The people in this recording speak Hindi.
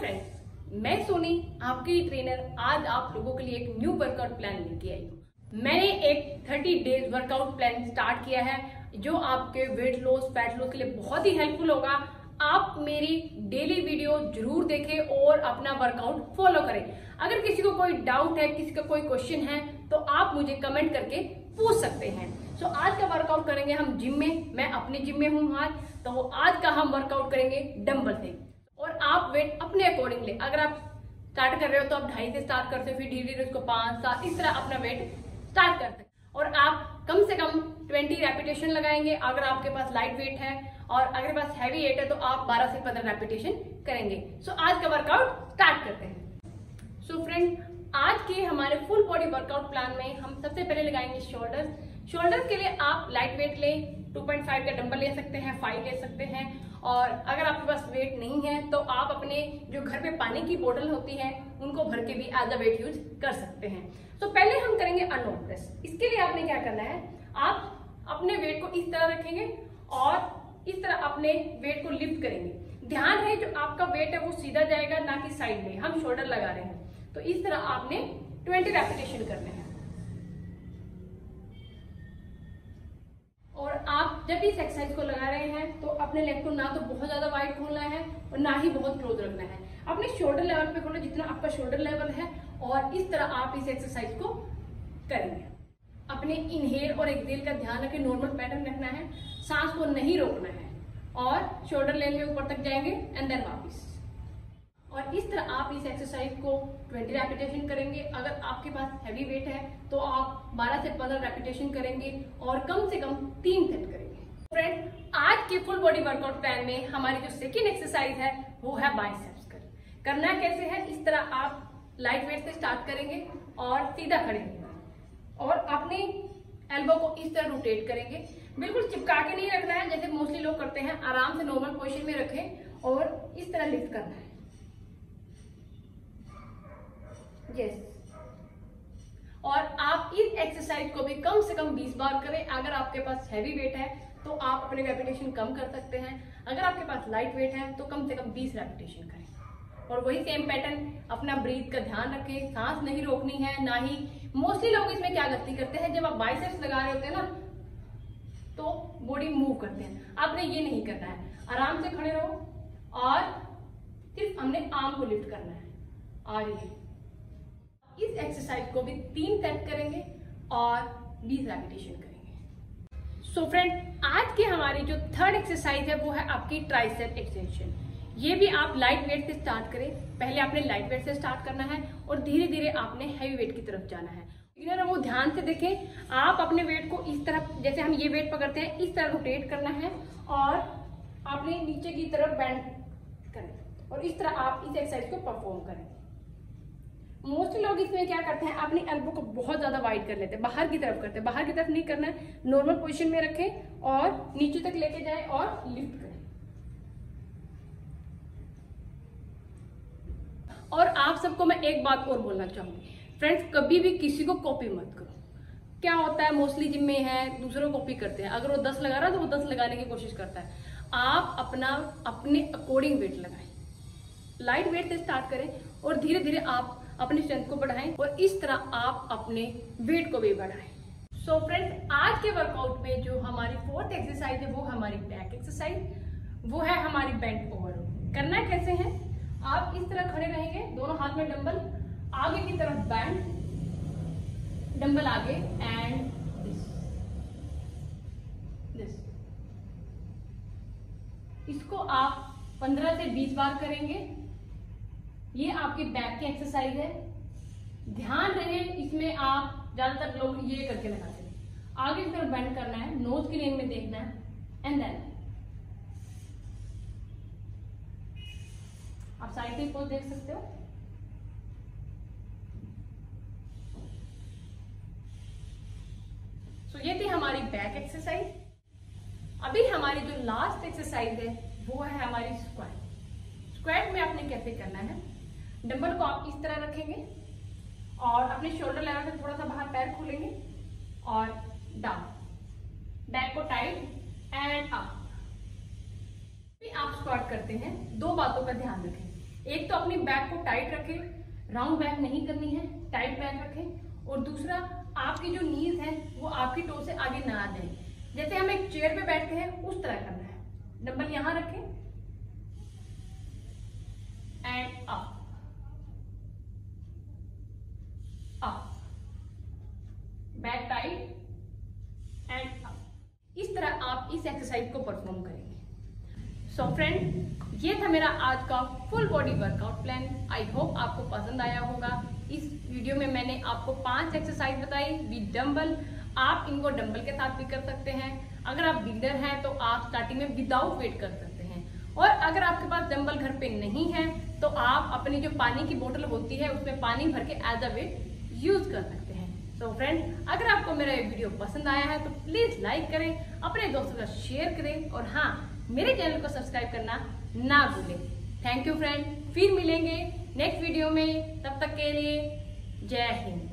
फ्रेंड्स, मैं सोनी आपकी ट्रेनर आज आप लोगों के लिए एक न्यू वर्कआउट प्लान लेके आई हूँ। मैंने एक 30 डेज वर्कआउट प्लान स्टार्ट किया है जो आपके वेट लॉस फैट लॉस के लिए बहुत ही हेल्पफुल होगा। आप मेरी डेली वीडियो जरूर देखें और अपना वर्कआउट फॉलो करें। अगर किसी को कोई डाउट है, किसी का कोई क्वेश्चन है तो आप मुझे कमेंट करके पूछ सकते हैं। सो आज का वर्कआउट करेंगे हम जिम में। मैं अपने जिम में हूँ आज, तो आज का हम वर्कआउट करेंगे डंबल से। और आप वेट अपने अकॉर्डिंग ले। अगर आप स्टार्ट कर रहे हो तो आप 2.5 से स्टार्ट करते हो, फिर धीरे धीरे उसको 5 7 इस तरह अपना वेट स्टार्ट करते हैं। और आप कम से कम 20 रेपिटेशन लगाएंगे अगर आपके पास लाइट वेट है, और अगर पास हैवी वेट है तो आप 12 से 15 रेपिटेशन करेंगे। सो आज का वर्कआउट स्टार्ट करते हैं। सो फ्रेंड, आज के हमारे फुल बॉडी वर्कआउट प्लान में हम सबसे पहले लगाएंगे शोल्डर्स के लिए आप लाइट वेट लें। 2.5 का डंबल ले सकते हैं, 5 ले सकते हैं। और अगर आपके पास वेट नहीं है तो आप अपने जो घर पे पानी की बोतल होती है उनको भर के भी एज अ वेट यूज कर सकते हैं। तो पहले हम करेंगे अनुलोम प्रेस। इसके लिए आपने क्या करना है, आप अपने वेट को इस तरह रखेंगे और इस तरह अपने वेट को लिफ्ट करेंगे। ध्यान है जो आपका वेट है वो सीधा जाएगा, ना कि साइड में। हम शोल्डर लगा रहे हैं तो इस तरह आपने 20 रेपिटेशन करने हैं। और आप जब इस एक्सरसाइज को लगा रहे हैं तो अपने लेग को ना तो बहुत ज्यादा वाइड खोलना है और ना ही बहुत क्लोज रखना है। अपने शोल्डर लेवल पे खोलो जितना आपका शोल्डर लेवल है, और इस तरह आप इस एक्सरसाइज को करेंगे। अपने इनहेल और एक्सहेल का ध्यान रखें, नॉर्मल पैटर्न रखना है, सांस को नहीं रोकना है और शोल्डर लेवल के ऊपर तक जाएंगे एंड देन वापिस। और इस तरह आप इस एक्सरसाइज को 20 रेपिटेशन करेंगे। अगर आपके पास हैवी वेट है तो आप 12 से 15 रेपिटेशन करेंगे और कम से कम 3 सेट करेंगे। फ्रेंड, आज के फुल बॉडी वर्कआउट प्लान में हमारी जो सेकेंड एक्सरसाइज है वो है बाइसेप्स कर्ल। करना कैसे है, इस तरह आप लाइट वेट से स्टार्ट करेंगे और सीधा खड़े होंगे और अपने एल्बो को इस तरह रोटेट करेंगे। बिल्कुल चिपका के नहीं रखना है जैसे मोस्टली लोग करते हैं। आराम से नॉर्मल पोजीशन में रखें और इस तरह लिफ्ट करना है। यस। और आप इस एक्सरसाइज को भी कम से कम 20 बार करें। अगर आपके पास हैवी वेट है तो आप अपने रेपिटेशन कम कर सकते हैं। अगर आपके पास लाइट वेट है तो कम से कम 20 रेपिटेशन करें। और वही सेम पैटर्न, अपना ब्रीथ का ध्यान रखें, सांस नहीं रोकनी है, ना ही मोस्टली लोग इसमें क्या गलती करते हैं, जब आप बाइसेप्स लगा रहे होते हैं ना तो बॉडी मूव करते हैं। आपने ये नहीं करना है, आराम से खड़े रहो और सिर्फ हमने आर्म को लिफ्ट करना है। और इस एक्सरसाइज को भी 3 सेट करेंगे और 20 रेपिटेशन करेंगे। सो फ्रेंड, आज की हमारी जो थर्ड एक्सरसाइज है वो है आपकी ट्राइसेप एक्सटेंशन। ये भी आप लाइट वेट से स्टार्ट करें। पहले आपने लाइट वेट से स्टार्ट करना है और धीरे धीरे आपने हैवी वेट की तरफ जाना है। वो ध्यान से देखें, आप अपने वेट को इस तरफ, जैसे हम ये वेट पकड़ते हैं, इस तरह रोटेट करना है और आपने नीचे की तरफ बेंड करें और इस तरह आप इस एक्सरसाइज को परफॉर्म करें। मोस्टली लोग इसमें क्या करते हैं, अपनी एल्बो को बहुत ज्यादा वाइड कर लेते हैं, बाहर की तरफ करते हैं। बाहर की तरफ नहीं करना है, नॉर्मल पोजीशन में रखें और नीचे तक लेके जाएं और लिफ्ट करें। और आप सबको मैं एक बात और बोलना चाहूंगी, फ्रेंड्स, कभी भी किसी को कॉपी मत करो। क्या होता है, मोस्टली जिम में है दूसरों को कॉपी करते हैं। अगर वो 10 लगा रहा है तो वो 10 लगाने की कोशिश करता है। आप अपने अकॉर्डिंग वेट लगाएं, लाइट वेट से स्टार्ट करें और धीरे धीरे आप अपनी स्ट्रेंथ को बढ़ाएं और इस तरह आप अपने वेट को भी बढ़ाएं। सो फ्रेंड्स, आज के वर्कआउट में जो हमारी फोर्थ एक्सरसाइज है वो हमारी बैक एक्सरसाइज, वो है हमारी बेंट ओवर। करना कैसे है, आप इस तरह खड़े रहेंगे, दोनों हाथ में डंबल, आगे की तरफ बैंड, डंबल आगे एंड दिस। इसको आप 15 से 20 बार करेंगे। ये आपकी बैक की एक्सरसाइज है। ध्यान रहे इसमें आप ज्यादातर लोग ये करके लगाते हैं, आगे की तरफ बेंड करना है, नोज की लेन में देखना है एंड देन आप साइड की पोज देख सकते हो। सो ये थी हमारी बैक एक्सरसाइज। अभी हमारी जो लास्ट एक्सरसाइज है वो है हमारी स्क्वाट। स्क्वाट में आपने कैसे करना है, डंबल को आप इस तरह रखेंगे और अपने शोल्डर लेवल से थोड़ा सा बाहर पैर खोलेंगे और डाउन, बैक को टाइट एंड अप। आप स्क्वाट करते हैं, 2 बातों का ध्यान रखें। एक तो अपनी बैक को टाइट रखें, राउंड बैक नहीं करनी है, टाइट बैक रखें। और दूसरा, आपकी जो नीज है वो आपकी टो से आगे ना आ जाए। जैसे हम एक चेयर पे बैठते हैं उस तरह करना है। डंबल यहां रखें and up up, back tight and up. इस तरह आप इस एक्सरसाइज को परफॉर्म करेंगे। सो फ्रेंड, ये था मेरा आज का full body workout plan. I hope आपको पसंद आया होगा। इस वीडियो में मैंने आपको 5 एक्सरसाइज बताई विद डंबल। आप इनको डंबल के साथ भी कर सकते हैं। अगर आप बिगिनर हैं तो आप स्टार्टिंग में विदाउट वेट कर सकते हैं। और अगर आपके पास डंबल घर पे नहीं है तो आप अपनी जो पानी की बोतल होती है उसमें पानी भर के एज अ वेट यूज कर सकते हैं। सो फ्रेंड, अगर आपको मेरा ये वीडियो पसंद आया है तो प्लीज लाइक करें, अपने दोस्तों का शेयर करें और हाँ, मेरे चैनल को सब्सक्राइब करना ना भूलें। थैंक यू फ्रेंड, फिर मिलेंगे नेक्स्ट वीडियो में। तब तक के लिए जय हिंद।